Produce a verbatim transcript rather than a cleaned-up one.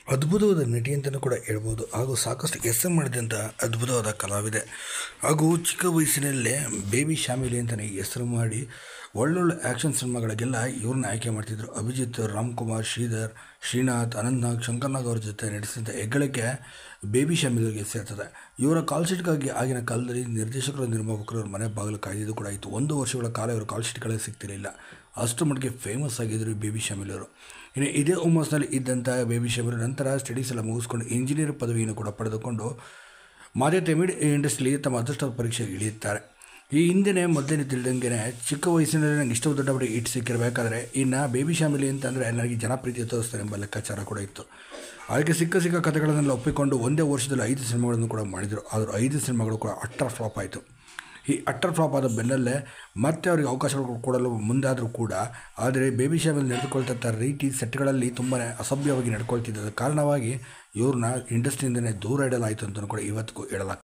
ಅದ್ಭುತವಾದ ನಟಿ ಅಂತಲೂ ಕೂಡ ಹೇಳ್ಬೋದು ಹಾಗೂ ಸಾಕಷ್ಟು ಹೆಸರು ಮಾಡಿದಂಥ ಅದ್ಭುತವಾದ ಕಲಾವಿದೆ ಹಾಗೂ ಚಿಕ್ಕ ವಯಸ್ಸಿನಲ್ಲೇ ಬೇಬಿ ಶಾಮಿಲಿ ಅಂತಲೇ ಹೆಸರು ಮಾಡಿ ಒಳ್ಳೊಳ್ಳೆ ಆ್ಯಕ್ಷನ್ ಸಿನಿಮಾಗಳಿಗೆಲ್ಲ ಇವ್ರನ್ನ ಆಯ್ಕೆ ಮಾಡ್ತಿದ್ರು. ಅಭಿಜಿತ್, ರಾಮ್ಕುಮಾರ್, ಶ್ರೀಧರ್, ಶ್ರೀನಾಥ್, ಅನಂತ್ನಾಗ್, ಶಂಕರ್ನಾಗ್ ಅವ್ರ ಜೊತೆ ನಡೆಸಿದಂಥ ಹೆಗ್ಗಳಿಕೆ ಬೇಬಿ ಶಾಮಿಲಿಗೆ ಸೇರ್ತದೆ. ಇವರ ಕಾಲ್ ಶೀಟ್ಗಾಗಿ ಆಗಿನ ಕಾಲದಲ್ಲಿ ನಿರ್ದೇಶಕರು, ನಿರ್ಮಾಪಕರು ಅವ್ರ ಮನೆ ಬಾಗಿಲು ಕಾಯ್ದಿದ್ದು ಕೂಡ ಇತ್ತು. ಒಂದು ವರ್ಷಗಳ ಕಾಲ ಇವರು ಕಾಲ್ ಶೀಟ್ಗಳೇ ಸಿಗ್ತಿರಲಿಲ್ಲ. ಅಷ್ಟು ಮಟ್ಟಿಗೆ ಫೇಮಸ್ ಆಗಿದ್ದರು ಬೇಬಿ ಶಾಮಿಲಿ ಅವರು. ಇನ್ನು ಇದೇ ಹುಮ್ಮಸ್ನಲ್ಲಿ ಇದ್ದಂಥ ಬೇಬಿ ಶಾಮಿಲಿ ನಂತರ ಸ್ಟಡೀಸ್ ಎಲ್ಲ ಮುಗಿಸ್ಕೊಂಡು ಇಂಜಿನಿಯರ್ ಪದವಿಯನ್ನು ಕೂಡ ಪಡೆದುಕೊಂಡು ಮಾದ್ಯತೆ ಮಿಡ್ ಇಂಡಸ್ಟ್ರಿಯಲ್ಲಿ ತಮ್ಮ ಅದೃಷ್ಟದ ಪರೀಕ್ಷೆಗೆ ಇಳಿಯುತ್ತಾರೆ. ಈ ಹಿಂದೆ ಮೊದಲನೇ ತಿಳಿದಂಗೆ ಚಿಕ್ಕ ವಯಸ್ಸಿನಲ್ಲಿ ನನಗೆ ಇಷ್ಟು ದೊಡ್ಡ ಬಡ ಇಟ್ಟು ಸಿಕ್ಕಿರಬೇಕಾದ್ರೆ ಇನ್ನು ಬೇಬಿ ಶಾಮಿಲಿ ಅಂತಂದರೆ ನನಗೆ ಜನಪ್ರೀತಿ ತೋರಿಸ್ತಾರೆ ಎಂಬ ಲೆಕ್ಕಾಚಾರ ಕೂಡ ಇತ್ತು. ಅದಕ್ಕೆ ಸಿಕ್ಕ ಸಿಕ್ಕ ಕಥೆಗಳನ್ನೆಲ್ಲ ಒಪ್ಪಿಕೊಂಡು ಒಂದೇ ವರ್ಷದಲ್ಲಿ ಐದು ಸಿನಿಮಾಗಳನ್ನು ಕೂಡ ಮಾಡಿದರು. ಆದರೂ ಐದು ಸಿನಿಮಾಗಳು ಕೂಡ ಅಟ್ಟರ್ ಫ್ಲಾಪ್ ಆಯಿತು. ಈ ಅಟ್ಟರ್ ಫ್ಲಾಪ್ ಆದ ಬೆನ್ನಲ್ಲೇ ಮತ್ತೆ ಅವರಿಗೆ ಅವಕಾಶಗಳು ಕೊಡಲು ಮುಂದಾದರೂ ಕೂಡ ಆದರೆ ಬೇಬಿ ಶಾಮಿಲಿ ನಡೆದುಕೊಳ್ತಾ ರೀತಿ ಸೆಟ್ಗಳಲ್ಲಿ ತುಂಬಾ ಅಸಭ್ಯವಾಗಿ ನಡ್ಕೊಳ್ತಿದ್ದ ಕಾರಣವಾಗಿ ಇವ್ರನ್ನ ಇಂಡಸ್ಟ್ರಿಯಿಂದನೇ ದೂರ ಇಡಲಾಯಿತು ಅಂತಲೂ ಕೂಡ ಇವತ್ತಿಗೂ ಹೇಳಲಾಗ್ತದೆ.